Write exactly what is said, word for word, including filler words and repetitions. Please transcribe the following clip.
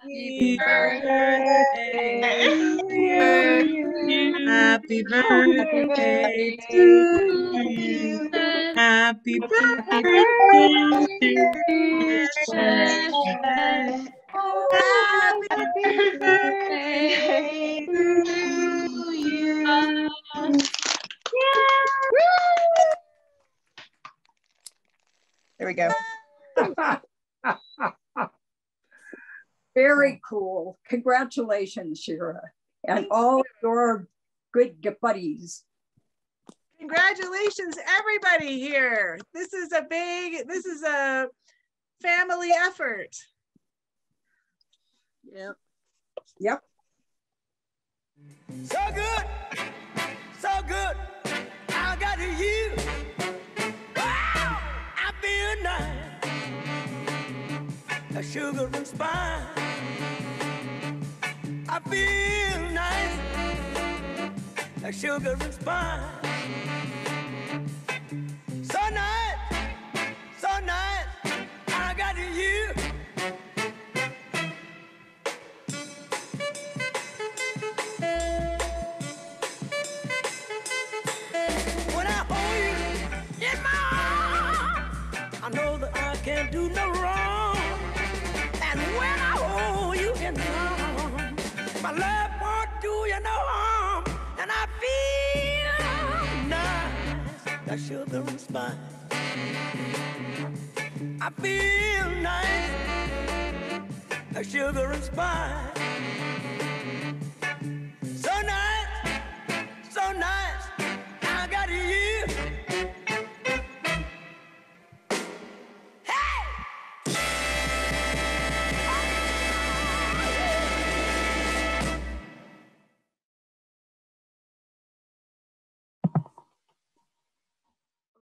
Happy birthday to you. Happy birthday to you. Happy birthday, dear Keshet. Happy birthday to you. There we go. Very cool. Congratulations, Shira, and all your good buddies. Congratulations, everybody here. This is a big, this is a family effort. Yep. Yep. So good, so good. I got you. Wow, I feel nice. A sugar and spice. I feel nice. A sugar and spice. So nice, so nice. I got you. When I hold you in my arms, I know that I can't do no wrong. And when I hold you in my arms, my love won't do you no harm. And I feel nice, like sugar and spice. I feel nice, like sugar and spice.